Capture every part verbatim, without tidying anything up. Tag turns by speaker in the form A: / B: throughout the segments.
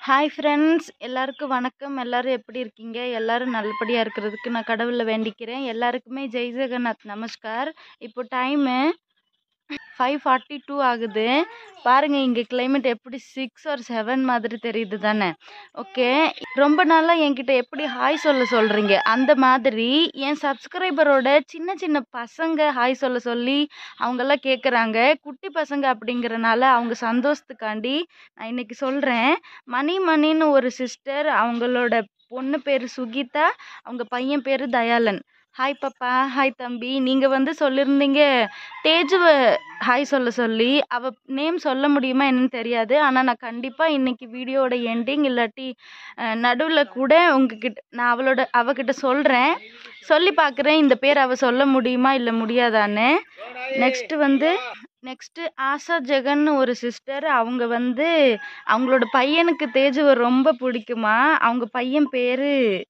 A: Hi friends, எல்லாருக்கும் வணக்கம். எல்லாரும் எப்படி இருக்கீங்க? எல்லாரும் நல்லபடியாக இருக்கிறதுக்கு நான் கடவுளை வேண்டிக்கிறேன். எல்லாருக்குமே ஜெய் ஜெகநாத் நமஸ்கார். இப்போ டைமு ஃபைவ் ஃபார்ட்டி டூ ஆகுது. பாருங்கள், இங்கே கிளைமேட் எப்படி சிக்ஸ் ஆர் செவன் மாதிரி தெரியுது தானே? ஓகே, ரொம்ப நாளாக என்கிட்ட எப்படி ஹாய் சொல்ல சொல்கிறீங்க, அந்த மாதிரி என் சப்ஸ்கிரைபரோட சின்ன சின்ன பசங்க ஹாய் சொல்ல சொல்லி அவங்கெல்லாம் கேட்குறாங்க. குட்டி பசங்க அப்படிங்கிறனால அவங்க சந்தோஷத்துக்காண்டி நான் இன்னைக்கு சொல்கிறேன். மணி மணின்னு ஒரு சிஸ்டர், அவங்களோட பொண்ணு பேர் சுகிதா, அவங்க பையன் பேர் தயாளன். ஹாய் பாப்பா, ஹாய் தம்பி. நீங்கள் வந்து சொல்லியிருந்தீங்க தேஜுவை ஹாய் சொல்ல சொல்லி. அவள் நேம் சொல்ல முடியுமா என்னன்னு தெரியாது, ஆனால் நான் கண்டிப்பாக இன்றைக்கி வீடியோட எண்டிங் இல்லாட்டி நடுவில் கூட உங்ககிட்ட நான் அவளோட அவகிட்ட சொல்கிறேன். சொல்லி பார்க்குறேன் இந்த பேர் அவள் சொல்ல முடியுமா இல்லை முடியாதான்னு. நெக்ஸ்ட்டு வந்து நெக்ஸ்ட்டு ஆஷா ஜெகன்னு ஒரு சிஸ்டர், அவங்க வந்து அவங்களோட பையனுக்கு தேஜுவை ரொம்ப பிடிக்குமா. அவங்க பையன் பேர்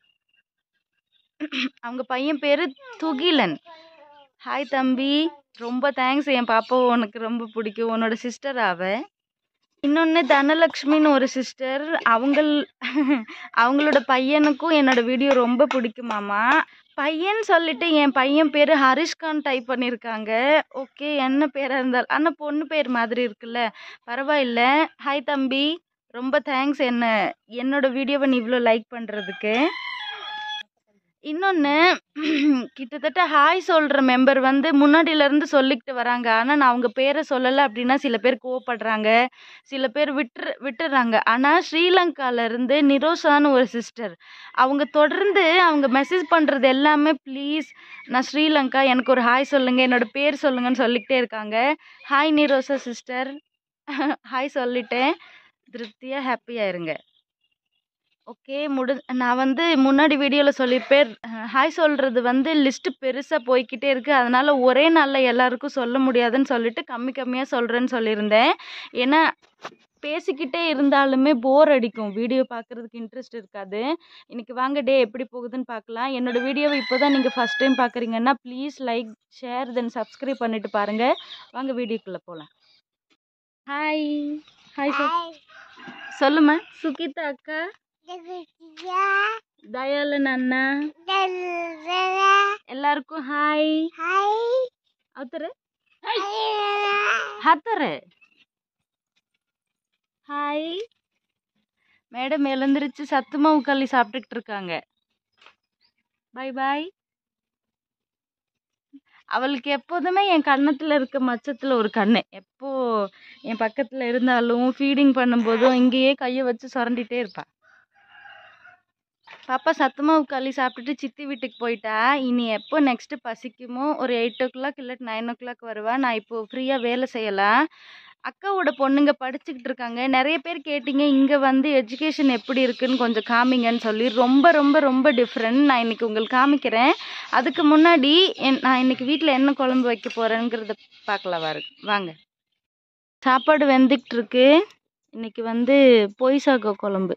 A: அவங்க பையன் பேர் துகிலன். ஹாய் தம்பி, ரொம்ப தேங்க்ஸ். என் பாப்பாவை உனக்கு ரொம்ப பிடிக்கும், உன்னோட சிஸ்டர் அவ. இன்னொன்று தனலக்ஷ்மின்னு ஒரு சிஸ்டர், அவங்கள் அவங்களோட பையனுக்கும் என்னோட வீடியோ ரொம்ப பிடிக்குமாமா. பையன் சொல்லிட்டு என் பையன் பேர் ஹரிஷ்கான் டைப் பண்ணியிருக்காங்க. ஓகே, என்ன பேராக இருந்தால் ஆனால் பொண்ணு பேர் மாதிரி இருக்குல்ல, பரவாயில்ல. ஹாய் தம்பி, ரொம்ப தேங்க்ஸ் என்ன என்னோட வீடியோவை நீ இவ்வளோ லைக் பண்ணுறதுக்கு. இன்னொன்று, கிட்டத்தட்ட ஹாய் சொல்கிற மெம்பர் வந்து முன்னாடியிலேருந்து சொல்லிக்கிட்டு வராங்க. ஆனால் நான் அவங்க பேரை சொல்லலை அப்படின்னா சில பேர் கோவப்படுறாங்க, சில பேர் விட்டுரு விட்டுறாங்க. ஆனால் ஸ்ரீலங்காவிலேருந்து நிரோஷான்னு ஒரு சிஸ்டர், அவங்க தொடர்ந்து அவங்க மெசேஜ் பண்ணுறது எல்லாமே ப்ளீஸ் நான் ஸ்ரீலங்கா, எனக்கு ஒரு ஹாய் சொல்லுங்கள், என்னோடய பேர் சொல்லுங்கன்னு சொல்லிக்கிட்டே இருக்காங்க. ஹாய் நிரோஷா சிஸ்டர், ஹாய் சொல்லிட்டேன். திருப்தியாக ஹாப்பியாக இருங்க. ஓகே, முடி நான் வந்து முன்னாடி வீடியோவில் சொல்லியிருப்பேன், ஹாய் சொல்கிறது வந்து லிஸ்ட்டு பெருசாக போய்கிட்டே இருக்குது, அதனால் ஒரே நாளில் எல்லாருக்கும் சொல்ல முடியாதுன்னு சொல்லிட்டு கம்மி கம்மியாக சொல்கிறேன்னு சொல்லியிருந்தேன். ஏன்னா பேசிக்கிட்டே இருந்தாலுமே போர் அடிக்கும், வீடியோ பார்க்குறதுக்கு இன்ட்ரெஸ்ட் இருக்காது. இன்றைக்கி வாங்க டே எப்படி போகுதுன்னு பார்க்கலாம். என்னோடய வீடியோவை இப்போ தான் நீங்கள் ஃபஸ்ட் டைம் பார்க்குறீங்கன்னா please like, share, then subscribe பண்ணிவிட்டு பாருங்கள். வாங்க வீடியோக்குள்ளே போகலாம். ஹாய் ஹாய் சொல் சொல்லுமா. சுகிதா அக்கா, தயாளன் அண்ணா, எல்லாருக்கும் ஹாய். அவத்தரு ஹத்தரு ஹாய். மேடம் எழுந்திரிச்சு சத்துமாவு களி சாப்பிட்டுக்கிட்டு இருக்காங்க. பாய் பாய். அவளுக்கு எப்போதுமே என் கன்னத்தில் இருக்க மச்சத்தில் ஒரு கண்ணு, எப்போ என் பக்கத்தில் இருந்தாலும் ஃபீடிங் பண்ணும்போதும் இங்கேயே கையை வச்சு சுரண்டிகிட்டே இருப்பாள். பாப்பா சத்துமாவு களி சாப்பிட்டுட்டு சித்தி வீட்டுக்கு போயிட்டா. இனி எப்போ நெக்ஸ்ட்டு பசிக்குமோ ஒரு எயிட் ஓ கிளாக் இல்லாட்டி நைன் ஓ கிளாக் வருவா. நான் இப்போது ஃப்ரீயாக வேலை செய்யலாம். அக்காவோட பொண்ணுங்க படிச்சுக்கிட்டு இருக்காங்க. நிறைய பேர் கேட்டிங்க இங்கே வந்து எஜுகேஷன் எப்படி இருக்குன்னு கொஞ்சம் காமிங்கன்னு சொல்லி. ரொம்ப ரொம்ப ரொம்ப டிஃப்ரெண்ட். நான் இன்றைக்கி உங்களுக்கு காமிக்கிறேன். அதுக்கு முன்னாடி என் நான் இன்றைக்கி வீட்டில் என்ன குழம்பு வைக்க போகிறேங்கிறத பார்க்கலாம். வாரு வாங்க. சாப்பாடு வெந்துக்கிட்டு இருக்கு. இன்றைக்கி வந்து பொய் சாகோ குழம்பு.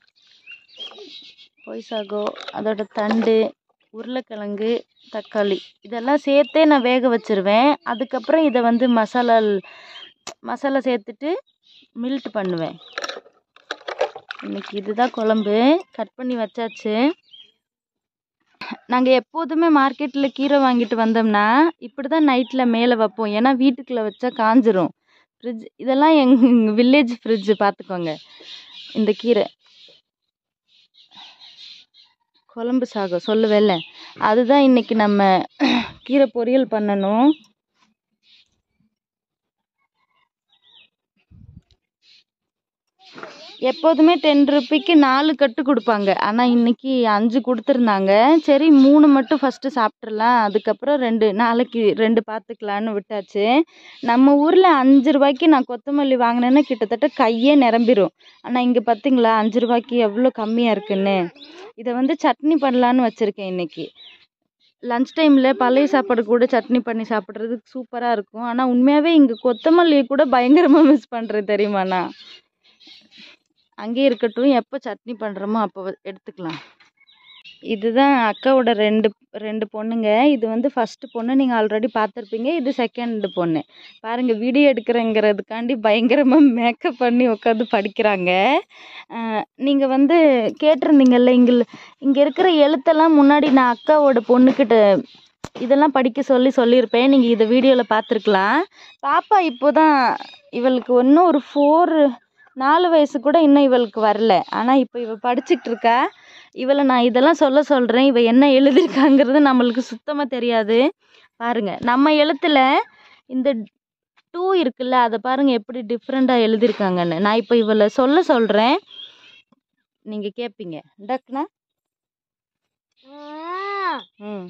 A: பொய் சாகோ, அதோட தண்டு, உருளைக்கிழங்கு, தக்காளி இதெல்லாம் சேர்த்தே நான் வேக வச்சுருவேன். அதுக்கப்புறம் இதை வந்து மசாலா மசாலா சேர்த்துட்டு மில்ட் பண்ணுவேன். இன்றைக்கி இதுதான் குழம்பு. கட் பண்ணி வச்சாச்சு. நாங்கள் எப்போதுமே மார்க்கெட்டில் கீரை வாங்கிட்டு வந்தோம்னா இப்படி தான் நைட்டில் மேலே வைப்போம். ஏன்னா வீட்டுக்குள்ளே வச்சா காஞ்சிரும். ஃப்ரிட்ஜ் இதெல்லாம் எங்கள் வில்லேஜ் ஃப்ரிட்ஜு, பார்த்துக்கோங்க. இந்த கீரை குழம்பு சாகம் சொல்லுவேல்ல, அதுதான் இன்றைக்கி நம்ம கீரை பொரியல் பண்ணணும். எப்போதுமே டென் ருப்பிக்கு நாலு கட்டு கொடுப்பாங்க, ஆனால் இன்றைக்கி அஞ்சு கொடுத்துருந்தாங்க. சரி மூணு மட்டும் ஃபஸ்ட்டு சாப்பிட்றலாம், அதுக்கப்புறம் ரெண்டு நாளைக்கு ரெண்டு பார்த்துக்கலான்னு விட்டாச்சு. நம்ம ஊரில் அஞ்சு ரூபாய்க்கு நான் கொத்தமல்லி வாங்கினேன்னா கிட்டத்தட்ட கையே நிரம்பிடும். ஆனால் இங்கே பார்த்திங்களா அஞ்சு ரூபாய்க்கு எவ்வளோ கம்மியாக இருக்குன்னு. இதை வந்து சட்னி பண்ணலான்னு வச்சுருக்கேன். இன்றைக்கி லன்ச் டைமில் பழைய சாப்பாடு கூட சட்னி பண்ணி சாப்பிட்றதுக்கு சூப்பராக இருக்கும். ஆனால் உண்மையாகவே இங்கே கொத்தமல்லியை கூட பயங்கரமாக மிஸ் பண்ணுறேன் தெரியுமாண்ணா. அங்கேயே இருக்கட்டும், எப்போ சட்னி பண்ணுறோமோ அப்போ எடுத்துக்கலாம். இதுதான் அக்காவோட ரெண்டு ரெண்டு பொண்ணுங்க. இது வந்து ஃபஸ்ட்டு பொண்ணு, நீங்கள் ஆல்ரெடி பார்த்துருப்பீங்க. இது செகண்டு பொண்ணு. பாருங்கள், வீடியோ எடுக்கிறேங்கிறதுக்காண்டி பயங்கரமாக மேக்கப் பண்ணி உட்காந்து படிக்கிறாங்க. நீங்கள் வந்து கேட்டிருந்தீங்கல்ல, இங்கே இங்கே இருக்கிற எழுத்தெல்லாம் முன்னாடி நான் அக்காவோட பொண்ணுக்கிட்ட இதெல்லாம் படிக்க சொல்லி சொல்லியிருப்பேன். நீங்கள் இதை வீடியோவில் பார்த்துருக்கலாம். பாப்பா இப்போ தான், இவளுக்கு இன்னும் ஒரு ஃபோர் நாலு வயசு கூட இன்னும் இவளுக்கு வரல. ஆனால் இப்போ இவள் படிச்சுட்டு இருக்கா. இவளை நான் இதெல்லாம் சொல்ல சொல்கிறேன். இவள் என்ன எழுதியிருக்காங்கிறது நம்மளுக்கு சுத்தமாக தெரியாது. பாருங்கள், நம்ம எழுத்தில் இந்த டூ இருக்குல்ல, அதை பாருங்கள் எப்படி டிஃப்ரெண்ட்டாக எழுதியிருக்காங்கன்னு. நான் இப்போ இவளை சொல்ல சொல்கிறேன், நீங்கள் கேட்பீங்க. டக்குனா ம்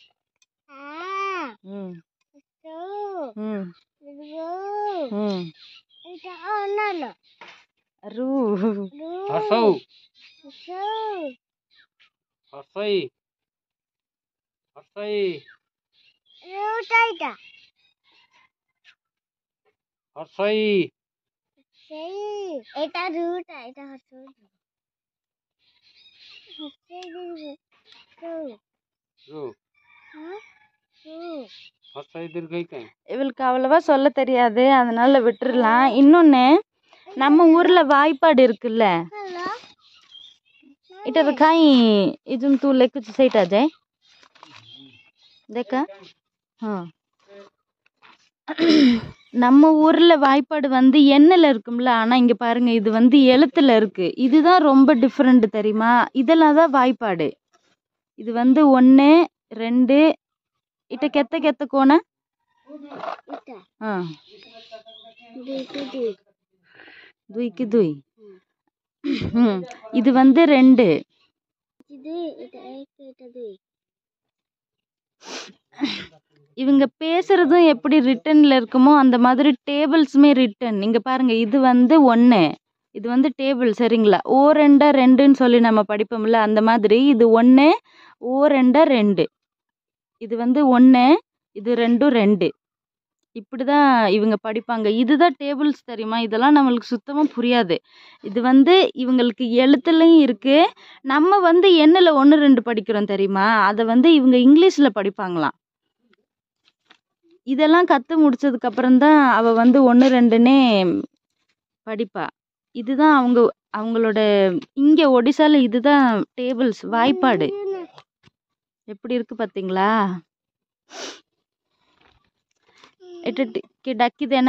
A: ம் ம் ம் ரூ
B: Hasau. Hasai. Hasai. Hasai.
C: এটা রুট এটা হচ্ছে
B: Ru. Hasai dirghai kai.
A: இவளுக்கு அவ்வளவா சொல்ல தெரியாது, அதனால விட்டுறலாம். இன்னொன்று, நம்ம ஊரில் வாய்ப்பாடு இருக்குல்ல, इधर खाई इधर तू लेके साइड आ जाए देखा. हाँ, நம்ம ஊரில் வாய்ப்பாடு வந்து எண்ணில் இருக்கும்ல, ஆனால் இங்கே பாருங்கள் இது வந்து எழுத்தில் இருக்குது. இதுதான் ரொம்ப டிஃப்ரெண்ட் தெரியுமா. இதெல்லாம் தான் வாய்ப்பாடு. இது வந்து ஒன்று ரெண்டு இட்ட கெத்த கெத்த கோண ஆ துய்க்கு துய். ம் இது வந்து ரெண்டு. இவங்க பேசுறதும் எப்படி ரிட்டன்ல இருக்குமோ அந்த மாதிரி டேபிள்ஸுமே ரிட்டன். இங்க பாருங்க, இது வந்து ஒன்று, இது வந்து டேபிள் சரிங்களா. ஓ ரெண்டா ரெண்டுன்னு சொல்லி நம்ம படிப்போம்ல, அந்த மாதிரி இது ஒன்று, ஓ ரெண்டா ரெண்டு, இது வந்து ஒன்று, இது ரெண்டும் ரெண்டு. இப்படி தான் இவங்க படிப்பாங்க. இதுதான் டேபிள்ஸ் தெரியுமா. இதெல்லாம் நம்மளுக்கு சுத்தமாக புரியாது. இது வந்து இவங்களுக்கு எழுத்துலையும் இருக்குது. நம்ம வந்து எண்ணில் ஒன்று ரெண்டு படிக்கிறோம் தெரியுமா, அதை வந்து இவங்க இங்கிலீஷில் படிப்பாங்களாம். இதெல்லாம் கற்று முடிச்சதுக்கப்புறம்தான் அவள் வந்து ஒன்று ரெண்டுன்னே படிப்பா. இதுதான் அவங்க அவங்களோட இங்கே ஒடிசாவில் இதுதான் டேபிள்ஸ் வாய்ப்பாடு. எப்படி இருக்குது பார்த்தீங்களா. டக்கி தானே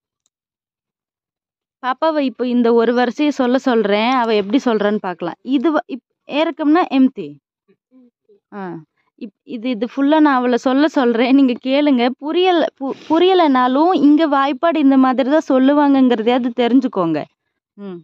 A: பாப்பாவை இப்போ இந்த ஒரு வரிசையை சொல்ல சொல்கிறேன், அவள் எப்படி சொல்கிறான்னு பார்க்கலாம். இது இப் ஏறக்கம்னா எம்தி. ஆ இப் இது இது ஃபுல்லாக நான் அவளை சொல்ல சொல்கிறேன், நீங்கள் கேளுங்க. புரியலை பு புரியலைனாலும் இங்கே வாய்ப்பாடு இந்த மாதிரி தான் சொல்லுவாங்கங்கிறதையாவது தெரிஞ்சுக்கோங்க. ம்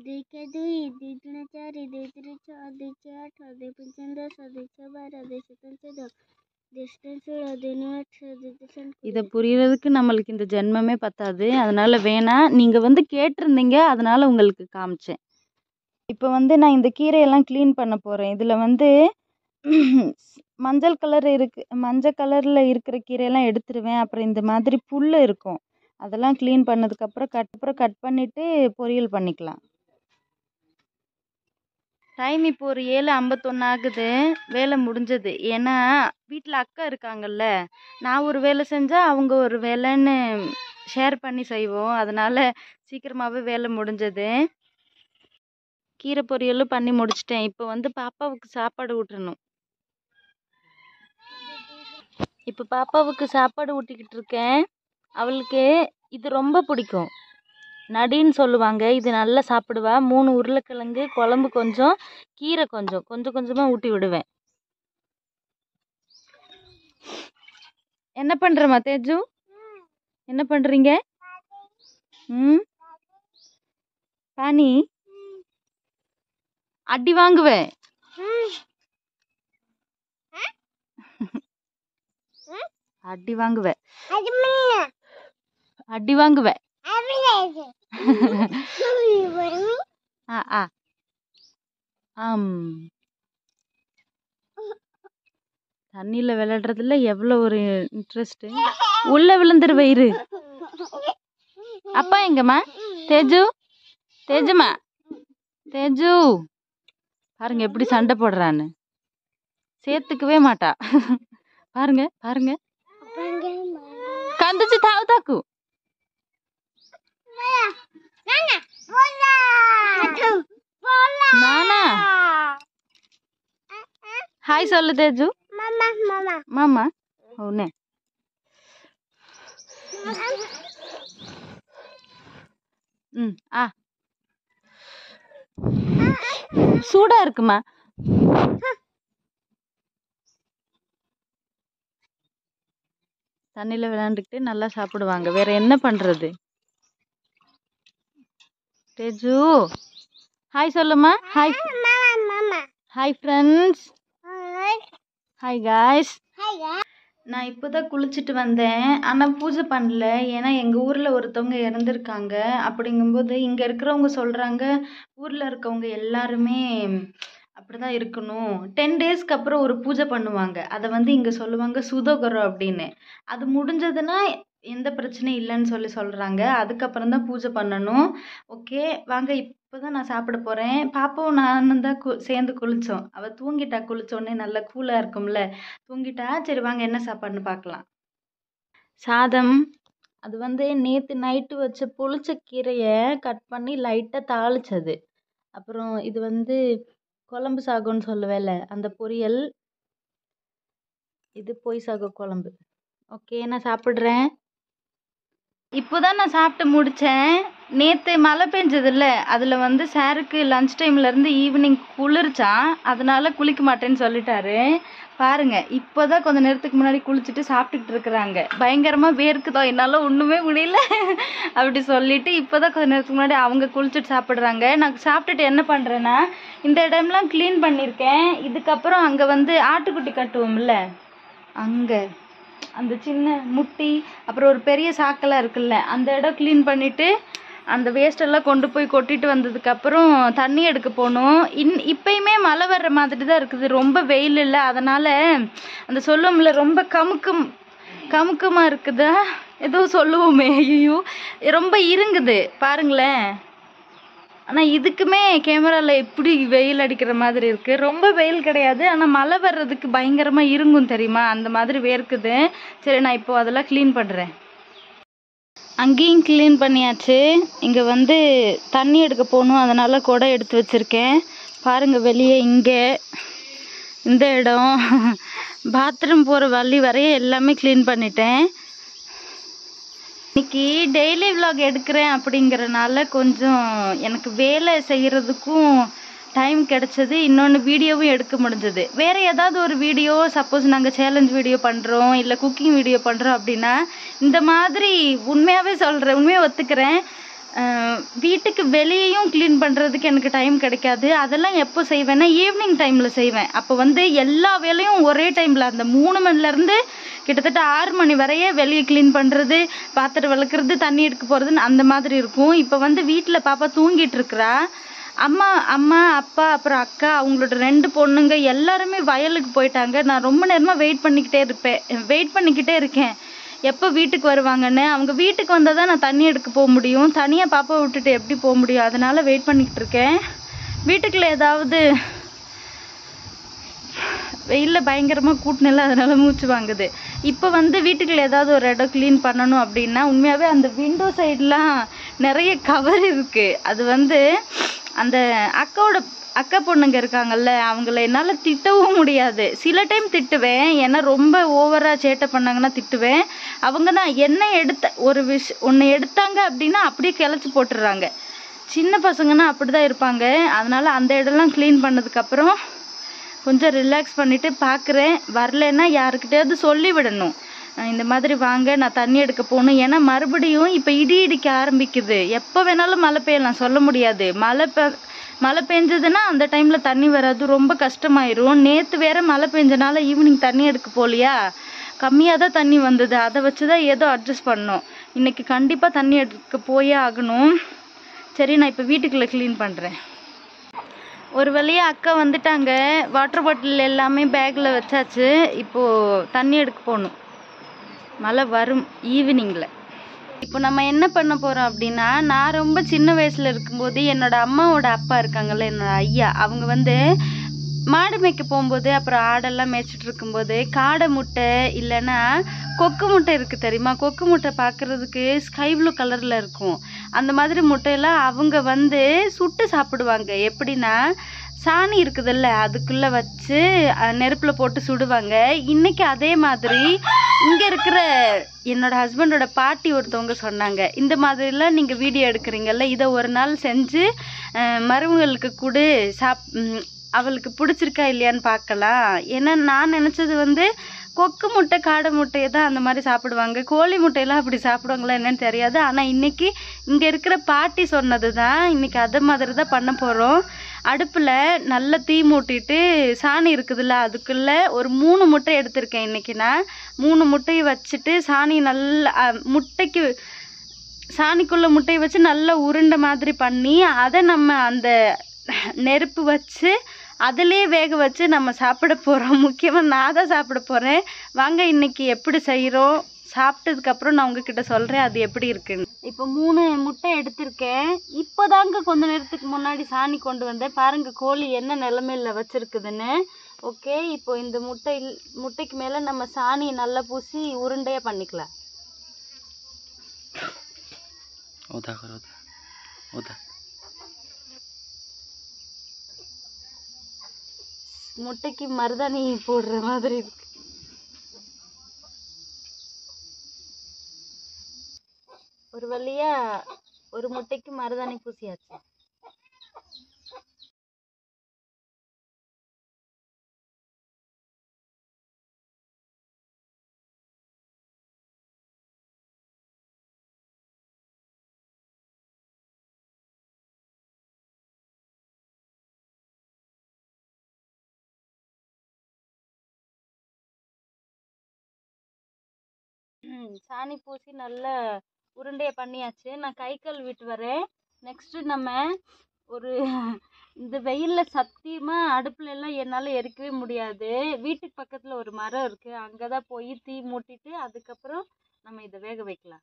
A: இதை புரியறதுக்கு நம்மளுக்கு இந்த ஜென்மமே பத்தாது. அதனால வேணாம். நீங்கள் வந்து கேட்டிருந்தீங்க, அதனால உங்களுக்கு காமிச்சேன். இப்போ வந்து நான் இந்த கீரையெல்லாம் க்ளீன் பண்ண போகிறேன். இதில் வந்து மஞ்சள் கலர் இருக்கு, மஞ்சள் கலரில் இருக்கிற கீரையெல்லாம் எடுத்துருவேன். அப்புறம் இந்த மாதிரி புல் இருக்கும், அதெல்லாம் க்ளீன் பண்ணதுக்கப்புறம் கட் அப்புறம் கட் பண்ணிவிட்டு பொரியல் பண்ணிக்கலாம். டைம் இப்போ ஒரு ஏழு ஐம்பத்தொன்று ஆகுது. வேலை முடிஞ்சது. ஏன்னா வீட்டில் அக்கா இருக்காங்கல்ல, நான் ஒரு வேலை செஞ்சால் அவங்க ஒரு வேலைன்னு ஷேர் பண்ணி செய்வோம். அதனால் சீக்கிரமாகவே வேலை முடிஞ்சது. கீரை பொரியலும் பண்ணி முடிச்சிட்டேன். இப்போ வந்து பாப்பாவுக்கு சாப்பாடு ஊட்டணும். இப்போ பாப்பாவுக்கு சாப்பாடு ஊட்டிக்கிட்டு இருக்கேன். அவளுக்கு இது ரொம்ப பிடிக்கும், நடின்னு சொல்லுவாங்க. இது நல்லா சாப்பிடுவா. மூணு உருளைக்கிழங்கு குழம்பு கொஞ்சம், கீரை கொஞ்சம் கொஞ்சம் கொஞ்சமாக ஊட்டி விடுவேன். என்ன பண்ணுறமா தேஜு, என்ன பண்ணுறீங்க. ம் பானி அடி வாங்குவேன். அடி வாங்குவேன் அடி வாங்குவேன் ஆ ஆ ஆம். தண்ணியில் விளையாடுறதுல எவ்வளோ ஒரு இன்ட்ரெஸ்ட்டு. உள்ள விழுந்துரு வயிறு. அப்பா எங்கம்மா. தேஜு தேஜுமா தேஜு பாருங்க எப்படி சண்டை போடுறான்னு. சேர்த்துக்கவே மாட்டா. பாருங்க பாருங்க கந்துச்சு தாவு தாக்கு. நானா ஹாய் சொல்லு தேஜு. மாமா అవునే ம் ஆ சூடா இருக்குமா? தண்ணியில விளையாண்டுக்கிட்டு நல்லா சாப்பிடுவாங்க. வேற என்ன பண்றது? தேஜு ஹாய் சொல்லுமா. Hi hi friends. Hi guys. நான் இப்போதான் குளிச்சுட்டு வந்தேன். ஆனால் பூஜை பண்ணல. ஏன்னா எங்கள் ஊரில் ஒருத்தவங்க இறந்துருக்காங்க. அப்படிங்கும்போது இங்கே இருக்கிறவங்க சொல்கிறாங்க ஊரில் இருக்கவங்க எல்லாருமே அப்படி தான் இருக்கணும். டென் டேஸ்க்கு அப்புறம் ஒரு பூஜை பண்ணுவாங்க. அதை வந்து இங்கே சொல்லுவாங்க சுதகரம் அப்படின்னு. அது முடிஞ்சதுன்னா எந்த பிரச்சனையும் இல்லைன்னு சொல்லி சொல்கிறாங்க. அதுக்கப்புறம் தான் பூஜை பண்ணணும். ஓகே வாங்க இப்போ தான் நான் சாப்பிட போகிறேன். பாப்பாவும் நானும் தான் கு சேர்ந்து குளித்தோம். அவள் தூங்கிட்டா. குளித்தோடனே நல்லா கூலாக இருக்கும்ல, தூங்கிட்டா. சரி வாங்க என்ன சாப்பாடுன்னு பார்க்கலாம். சாதம், அது வந்து நேற்று நைட்டு வச்ச புளிச்ச கீரையை கட் பண்ணி லைட்டாக தாளிச்சது. அப்புறம் இது வந்து குழம்பு சாகம்னு சொல்லுவேல அந்த பொரியல். இது பொய் சாக குழம்பு. ஓகே நான் சாப்பிட்றேன். இப்போதான் நான் சாப்பிட்டு முடித்தேன். நேற்று மழை பெஞ்சதில்ல, அதில் வந்து சாருக்கு லன்ச் டைம்லேருந்து ஈவினிங் குளிர்ச்சான். அதனால குளிக்க மாட்டேன்னு சொல்லிட்டாரு. பாருங்க இப்போ தான் கொஞ்ச நேரத்துக்கு முன்னாடி குளிச்சுட்டு சாப்பிட்டுக்கிட்டு இருக்கிறாங்க. பயங்கரமாக வேர்க்குதோ என்னால் ஒன்றுமே முடியல அப்படி சொல்லிட்டு இப்போ தான் கொஞ்ச நேரத்துக்கு முன்னாடி அவங்க குளிச்சுட்டு சாப்பிட்றாங்க. நான் சாப்பிட்டுட்டு என்ன பண்ணுறேன்னா இந்த இடம்லாம் க்ளீன் பண்ணியிருக்கேன். இதுக்கப்புறம் அங்கே வந்து ஆட்டுக்குட்டி கட்டுவோம்ல, அங்கே அந்த சின்ன முட்டி அப்புறம் ஒரு பெரிய சாக்கெல்லாம் இருக்குல்ல, அந்த இடம் க்ளீன் பண்ணிவிட்டு அந்த வேஸ்டெல்லாம் கொண்டு போய் கொட்டிட்டு வந்ததுக்கப்புறம் தண்ணி எடுக்க போகணும். இன் இப்போயுமே மழை வர்ற மாதிரி தான் இருக்குது. ரொம்ப வெயில் இல்லை. அதனால் அந்த சொல்லுவோம்ல ரொம்ப கமுக்கம் கமுக்கமாக இருக்குதா ஏதோ சொல்லுவோமே, ஐயோ ரொம்ப இருங்குது பாருங்களேன். ஆனால் இதுக்குமே கேமராவில் எப்படி வெயில் அடிக்கிற மாதிரி இருக்குது. ரொம்ப வெயில் கிடையாது, ஆனால் மழை வர்றதுக்கு பயங்கரமாக இருங்கும் தெரியுமா, அந்த மாதிரி வேர்க்குது. சரி நான் இப்போது அதெல்லாம் க்ளீன் பண்ணுறேன். அங்கேயும் க்ளீன் பண்ணியாச்சு. இங்கே வந்து தண்ணி எடுக்க போகணும், அதனால் குடம் எடுத்து வச்சுருக்கேன். பாருங்கள் வெளியே இங்கே இந்த இடம் பாத்ரூம் போகிற வழி வரைய எல்லாமே க்ளீன் பண்ணிட்டேன். இன்னைக்கு டெய்லி விலாக் எடுக்கிறேன் அப்படிங்கிறனால கொஞ்சம் எனக்கு வேலை செய்கிறதுக்கும் டைம் கிடச்சது. இன்னொன்று வீடியோவும் எடுக்க முடிஞ்சது. வேறு ஏதாவது ஒரு வீடியோ சப்போஸ் நாங்கள் சேலஞ்ச் வீடியோ பண்ணுறோம் இல்லை குக்கிங் வீடியோ பண்ணுறோம் அப்படின்னா இந்த மாதிரி உண்மையாகவே சொல்கிறேன், உண்மையாக ஒத்துக்கிறேன், வீட்டுக்கு வெளியேயும் க்ளீன் பண்ணுறதுக்கு எனக்கு டைம் கிடைக்காது. அதெல்லாம் எப்போ செய்வேன்னா ஈவினிங் டைமில் செய்வேன். அப்போ வந்து எல்லா வேலையும் ஒரே டைமில் அந்த மூணு மணிலேருந்து கிட்டத்தட்ட ஆறு மணி வரையே வெளியே க்ளீன் பண்ணுறது, பாத்திரம் விளக்குறது, தண்ணி எடுக்க போகிறதுன்னு அந்த மாதிரி இருக்கும். இப்போ வந்து வீட்டில் பாப்பா தூங்கிட்டு இருக்கிறா. அம்மா அம்மா அப்பா அப்புறம் அக்கா அவங்களோட ரெண்டு பொண்ணுங்க எல்லாருமே வயலுக்கு போயிட்டாங்க. நான் ரொம்ப நேரமாக வெயிட் பண்ணிக்கிட்டே இருப்பேன் வெயிட் பண்ணிக்கிட்டே இருக்கேன் எப்போ வீட்டுக்கு வருவாங்கன்னு. அவங்க வீட்டுக்கு வந்தால் தான் நான் தண்ணி எடுக்க போக முடியும். தனியாக பாப்பா விட்டுட்டு எப்படி போக முடியும், அதனால் வெயிட் பண்ணிக்கிட்டு இருக்கேன். வீட்டுக்குள்ளே ஏதாவது வெயிலில் பயங்கரமாக கூட்டினில்ல, அதனால் மூச்சு வாங்குது. இப்போ வந்து வீட்டுக்குள்ளே ஏதாவது ஒரு இடம் க்ளீன் பண்ணணும் அப்படின்னா உண்மையாகவே அந்த விண்டோ சைட்லாம் நிறைய கவர் இருக்குது. அது வந்து அந்த அக்காவோட அக்கா பொண்ணுங்க இருக்காங்கல்ல, அவங்கள என்னால் திட்டவும் முடியாது. சில டைம் திட்டுவேன், ஏன்னா ரொம்ப ஓவராக சேட்டை பண்ணாங்கன்னா திட்டுவேன். அவங்க தான் என்ன எடுத்த ஒரு விஷ் ஒன்று எடுத்தாங்க அப்படின்னா அப்படியே கிளச்சி போட்டுடுறாங்க. சின்ன பசங்கன்னா அப்படி தான் இருப்பாங்க. அதனால் அந்த இடம்லாம் க்ளீன் பண்ணதுக்கப்புறம் கொஞ்சம் ரிலாக்ஸ் பண்ணிவிட்டு பார்க்குறேன். வரலன்னா யாருக்கிட்டையாவது சொல்லி விடணும், இந்த மாதிரி வாங்க நான் தண்ணி எடுக்க போகணும். ஏன்னா மறுபடியும் இப்போ இடி இடிக்க ஆரம்பிக்குது. எப்போ வேணாலும் மழை பெய்யலாம், சொல்ல முடியாது. மழை பெ மழை பெஞ்சதுன்னா அந்த டைமில் தண்ணி வராது, ரொம்ப கஷ்டமாயிரும். நேற்று வேற மழை பெஞ்சனால ஈவினிங் தண்ணி எடுக்க போகலையா, கம்மியாக தான் தண்ணி வந்தது. அதை வச்சு தான் ஏதோ அட்ஜஸ்ட் பண்ணோம். இன்றைக்கி கண்டிப்பாக தண்ணி எடுக்க போயே ஆகணும். சரி நான் இப்போ வீட்டுக்குள்ளே க்ளீன் பண்ணுறேன். ஒரு வழியாக அக்கா வந்துட்டாங்க. வாட்டர் பாட்டில் எல்லாமே பேக்கில் வச்சாச்சு. இப்போது தண்ணி எடுக்க போகணும். மழை வரும் ஈவினிங்கில். இப்போ நம்ம என்ன பண்ண போகிறோம் அப்படின்னா, நான் ரொம்ப சின்ன வயசில் இருக்கும்போது என்னோடய அம்மாவோட அப்பா இருக்காங்கல்ல, என்னோடய ஐயா, அவங்க வந்து மாடு மேய்க்க போகும்போது அப்புறம் ஆடெல்லாம் மேய்ச்சிட்டு இருக்கும்போது காடை முட்டை இல்லைன்னா கொக்கு முட்டை இருக்குது தெரியுமா? கொக்கு முட்டை பார்க்குறதுக்கு ஸ்கை ப்ளூ கலரில் இருக்கும். அந்த மாதிரி முட்டையெல்லாம் அவங்க வந்து சுட்டு சாப்பிடுவாங்க. எப்படின்னா சாணி இருக்குதுல்ல அதுக்குள்ளே வச்சு நெருப்பில் போட்டு சுடுவாங்க. இன்றைக்கி அதே மாதிரி இங்கே இருக்கிற என்னோட ஹஸ்பண்டோட பாட்டி ஒருத்தவங்க சொன்னாங்க, இந்த மாதிரிலாம் நீங்கள் வீடியோ எடுக்கிறீங்கல்ல, இதை ஒரு நாள் செஞ்சு மருமகளுக்கு கொடு, சாப் அவளுக்கு பிடிச்சிருக்கா இல்லையான்னு பார்க்கலாம். ஏன்னா நான் நினச்சது வந்து கொக்கு முட்டை காடை முட்டையை தான் அந்த மாதிரி சாப்பிடுவாங்க, கோழி முட்டையெல்லாம் அப்படி சாப்பிடுவாங்களா என்னன்னு தெரியாது. ஆனால் இன்றைக்கி இங்கே இருக்கிற பாட்டி சொன்னது தான், இன்றைக்கி அதை மாதிரி தான் பண்ண போகிறோம். அடுப்பில் நல்லா தீ மூட்டிட்டு சாணி இருக்குதுல்ல அதுக்குள்ளே ஒரு மூணு முட்டை எடுத்திருக்கேன். இன்றைக்கி நான் மூணு முட்டையை வச்சுட்டு சாணி நல்லா முட்டைக்கு சாணிக்குள்ளே முட்டையை வச்சு நல்லா உருண்டை மாதிரி பண்ணி அதை நம்ம அந்த நெருப்பு வச்சு அதிலே வேக வச்சு நம்ம சாப்பிட போகிறோம். முக்கியமாக நான் தான் சாப்பிட போகிறேன். வாங்க இன்றைக்கி எப்படி செய்கிறோம், சாப்பிட்டதுக்கப்புறம் நான் உங்ககிட்ட சொல்கிறேன் அது எப்படி இருக்குன்னு. இப்போ மூணு முட்டை எடுத்திருக்கேன். இப்போ தாங்க கொஞ்ச நேரத்துக்கு முன்னாடி சாணி கொண்டு வந்தேன். பாருங்கள் கோழி என்ன நிலமையில் வச்சுருக்குதுன்னு. ஓகே, இப்போ இந்த முட்டை முட்டைக்கு மேலே நம்ம சாணியை நல்லா பூசி உருண்டையாக பண்ணிக்கலாம். முட்டைக்கு மருதாணி போடுற மாதிரி இருக்கு. ஒரு வழியா ஒரு முட்டைக்கு மருதாணி பூசியாச்சு. சாணி பூசி நல்லா உருண்டையை பண்ணியாச்சு. நான் கை கழுவிட்டு வரேன். நெக்ஸ்ட்டு நம்ம ஒரு இந்த வெயிலில் சத்தியமாக அடுப்பில் எல்லாம் என்னால் எரிக்கவே முடியாது. வீட்டுக்கு பக்கத்தில் ஒரு மரம் இருக்குது, அங்கே தான் போய் தீ மூட்டிட்டு அதுக்கப்புறம் நம்ம இதை வேக வைக்கலாம்.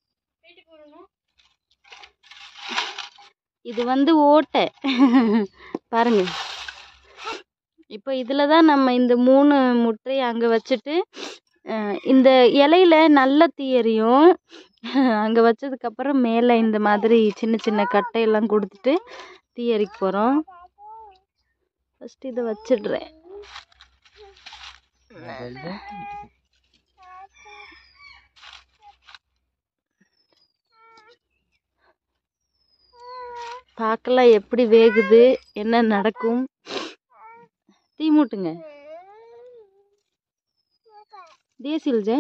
A: இது வந்து ஓட்டை பாருங்க. இப்போ இதில் தான் நம்ம இந்த மூணு முட்டையை அங்கே வச்சுட்டு இந்த இலையில நல்ல தீ எரியும். அங்கே வச்சதுக்கப்புறம் மேலே இந்த மாதிரி சின்ன சின்ன கட்டையெல்லாம் கொடுத்துட்டு தீ எரிக்க போகிறோம். ஃபஸ்ட்டு இதை வச்சிடுறேன். பார்க்கலாம் எப்படி வேகுது, என்ன நடக்கும். தீ மூட்டுங்க தேசில் ஜெய்.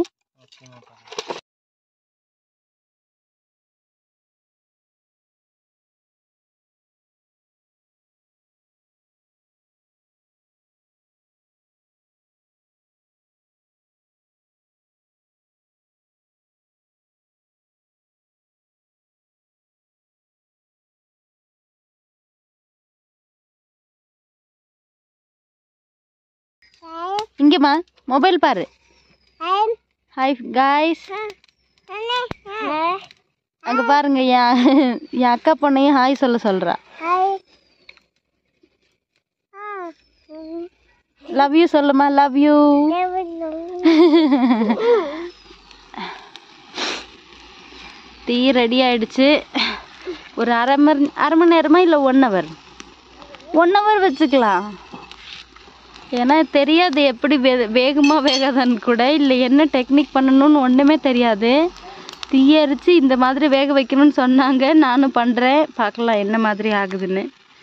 A: இங்கேம்மா மொபைல் பாரு. ஹாய் காய்ஸ், அங்கே பாருங்க என் என் அக்கா பொண்ணையும் ஹாய் சொல்ல சொல்கிறா. லவ் யூ சொல்லுமா. Love you. டீ ரெடி ஆயிடுச்சு. ஒரு அரை மணி அரை மணி நேரமா இல்லை ஒன் ஹவர் ஒன் ஹவர் வச்சுக்கலாம். ஏன்னா தெரியாது எப்படி வே வேகமாக வேகாதான்னு கூட, இல்லை என்ன டெக்னிக் பண்ணணும்னு ஒன்றுமே தெரியாது. தீயரிச்சு இந்த மாதிரி வேக வைக்கணும்னு சொன்னாங்க, நானும் பண்ணுறேன். பார்க்கலாம் என்ன மாதிரி ஆகுதுன்னு.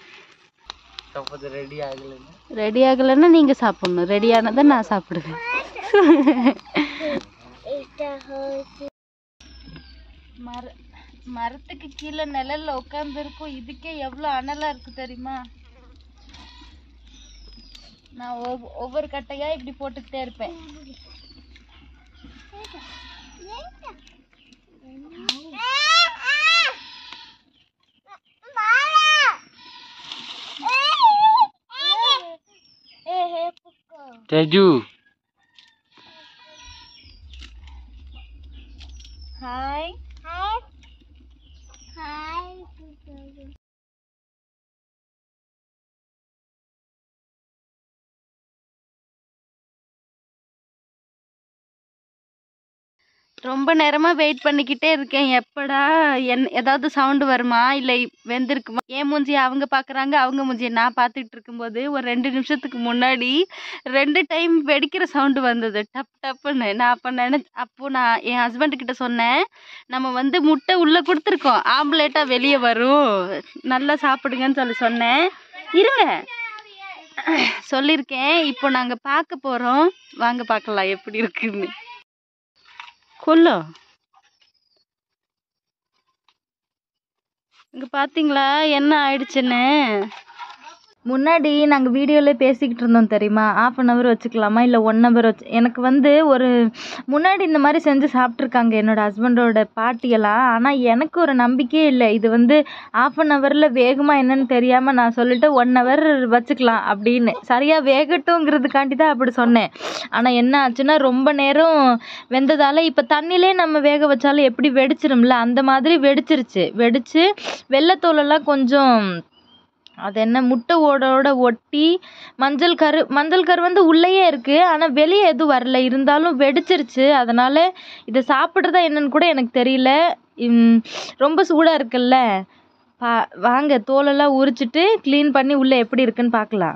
A: ரெடி ஆகலைன்னா ரெடி ஆகலைன்னா நீங்கள் சாப்பிட்ணும், ரெடியானதை நான் சாப்பிடுவேன். மர மரத்துக்கு கீழே நிழல்ல உட்காந்துருக்கும். இதுக்கே எவ்வளோ அனலாக இருக்குது தெரியுமா? நான் ஒவ்வொரு கட்டையாக இப்படி போட்டுக்கிட்டே இருப்பேன்.
B: Teju.
A: Hi.
C: Hi. Hi.
A: ரொம்ப நேரமாக வெயிட் பண்ணிக்கிட்டே இருக்கேன். எப்படா என் ஏதாவது சவுண்டு வருமா இல்லை வெந்திருக்குமா? என் மூஞ்சியை அவங்க பார்க்குறாங்க, அவங்க மூஞ்சியை நான் பார்த்துட்டு இருக்கும்போது ஒரு ரெண்டு நிமிஷத்துக்கு முன்னாடி ரெண்டு டைம் வெடிக்கிற சவுண்டு வந்தது, டப் டப்புன்னு. நான் அப்போ நினை அப்போ நான் என் ஹஸ்பண்டுக்கிட்ட சொன்னேன், நம்ம வந்து முட்டை உள்ளே கொடுத்துருக்கோம், ஆம்லேட்டாக வெளியே வரும், நல்லா சாப்பிடுங்கன்னு சொல்லி சொன்னேன். இருங்க சொல்லியிருக்கேன். இப்போ நாங்கள் பார்க்க போகிறோம், வாங்க பார்க்கலாம் எப்படி இருக்குன்னு. கொல்லோ இங்கே பார்த்தீங்களா என்ன ஆயிடுச்சுன்னு? முன்னாடி நாங்கள் வீடியோவில் பேசிக்கிட்டு இருந்தோம் தெரியுமா, ஆஃப் அன் ஹவர் வச்சுக்கலாமா இல்லை ஒன் ஹவர் வச்சு. எனக்கு வந்து ஒரு முன்னாடி இந்த மாதிரி செஞ்சு சாப்பிட்ருக்காங்க என்னோடய ஹஸ்பண்டோட பாட்டியெல்லாம். ஆனால் எனக்கு ஒரு நம்பிக்கையே இல்லை, இது வந்து ஆஃப் அன் ஹவரில் வேகுமா என்னன்னு தெரியாமல் நான் சொல்லிட்டு ஒன் ஹவர் வச்சுக்கலாம் அப்படின்னு. சரியாக வேகட்டுங்கிறதுக்காண்டி தான் அப்படி சொன்னேன். ஆனால் என்ன ஆச்சுன்னா ரொம்ப நேரம் வெந்ததால் இப்போ தண்ணியிலே நம்ம வேக வச்சாலும் எப்படி வெடிச்சிரும்ல, அந்த மாதிரி வெடிச்சிருச்சு. வெடித்து வெள்ளைத்தோலெல்லாம் கொஞ்சம் அது என்ன முட்டை ஓடோட ஒட்டி மஞ்சள் கரு மஞ்சள் கரு வந்து உள்ளேயே இருக்குது, ஆனால் வெளியே எதுவும் வரல, இருந்தாலும் வெடிச்சிருச்சு. அதனால் இதை சாப்பிட்றதா என்னன்னு கூட எனக்கு தெரியல. ரொம்ப சூடாக இருக்குல்ல, பா வாங்க தோலெல்லாம் உரிச்சிட்டு க்ளீன் பண்ணி உள்ளே எப்படி இருக்குன்னு பார்க்கலாம்.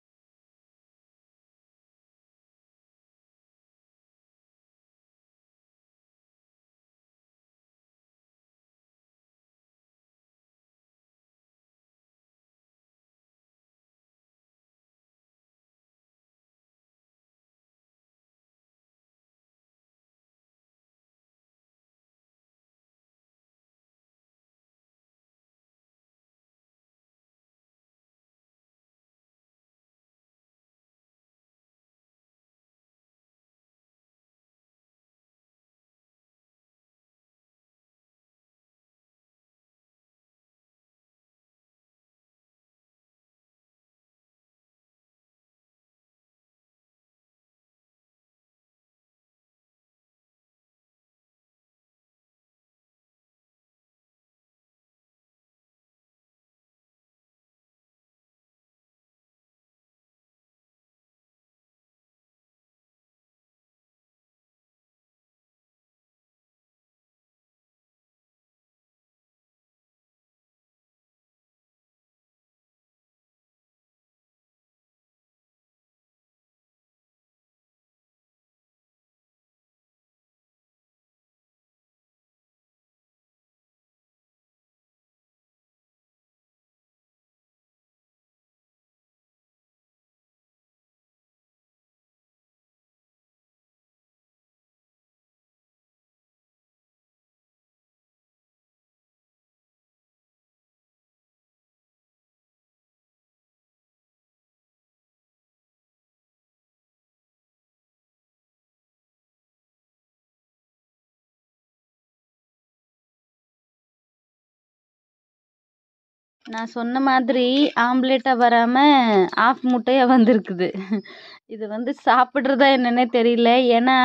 A: நான் சொன்ன மாதிரி ஆம்லேட்டாக வராமல் ஆஃப் முட்டையாக வந்திருக்குது. இது வந்து சாப்பிட்றதா என்னன்னே தெரியல. ஏன்னா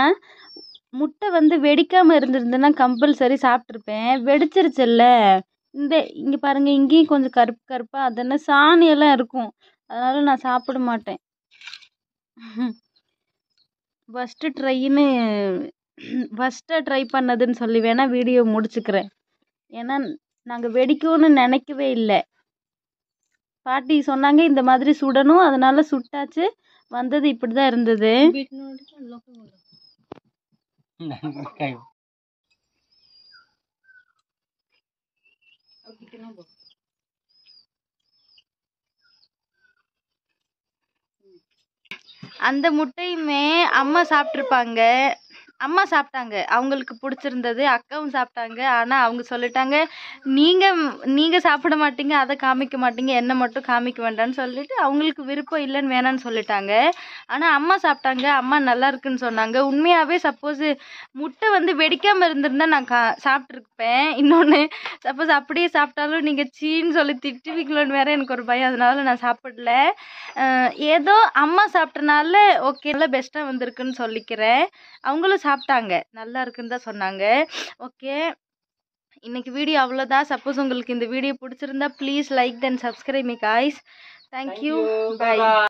A: முட்டை வந்து வெடிக்காமல் இருந்திருந்தேன்னா கம்பல்சரி சாப்பிட்ருப்பேன். வெடிச்சிருச்சுல்ல. இந்த இங்கே பாருங்கள், இங்கேயும் கொஞ்சம் கருப்பு கருப்பாக அதென்ன சாணியெல்லாம் இருக்கும், அதனால் நான் சாப்பிட மாட்டேன். ஃபஸ்ட்டு ட்ரைன்னு ஃபஸ்ட்டாக ட்ரை பண்ணதுன்னு சொல்லி வேணால் வீடியோ முடிச்சுக்கிறேன். ஏன்னா நாங்கள் வெடிக்கும்னு நினைக்கவே இல்லை. பாட்டி சொன்னாங்க இந்த மாதிரி சுடணும், அதனால சுட்டாச்சு. வந்தது இப்படி தான் இருந்தது. அந்த முட்டையுமே அம்மா சாப்பிட்ருப்பாங்க, அம்மா சாப்பிட்டாங்க, அவங்களுக்கு பிடிச்சிருந்தது. அக்காவும் சாப்பிட்டாங்க. ஆனால் அவங்க சொல்லிட்டாங்க, நீங்கள் நீங்கள் சாப்பிட மாட்டீங்க, அதை காமிக்க மாட்டீங்க, என்ன மட்டும் காமிக்க வேண்டாம்னு சொல்லிட்டு அவங்களுக்கு விருப்பம் இல்லைன்னு வேணான்னு சொல்லிட்டாங்க. ஆனால் அம்மா சாப்பிட்டாங்க, அம்மா நல்லா இருக்குன்னு சொன்னாங்க. உண்மையாகவே சப்போஸ் முட்டை வந்து வெடிக்காமல் இருந்திருந்தா நான் கா சாப்பிட்ருப்பேன். இன்னொன்று சப்போஸ் அப்படியே சாப்பிட்டாலும் நீங்கள் சீன்னு சொல்லி திட்டுவீங்களோன்னு வேற எனக்கு ஒரு பயம், அதனால நான் சாப்பிடல. ஏதோ அம்மா சாப்பிட்டனால ஓகே நல்லா பெஸ்ட்டாக வந்திருக்குன்னு சொல்லிக்கிறேன். அவங்களும் சாப்பிட்டாங்க, நல்லா இருக்குன்னு தான் சொன்னாங்க. ஓகே, இன்னைக்கு வீடியோ அவ்வளோதான். சப்போஸ் உங்களுக்கு இந்த வீடியோ பிடிச்சிருந்தா please like then subscribe me guys. Thank you, by.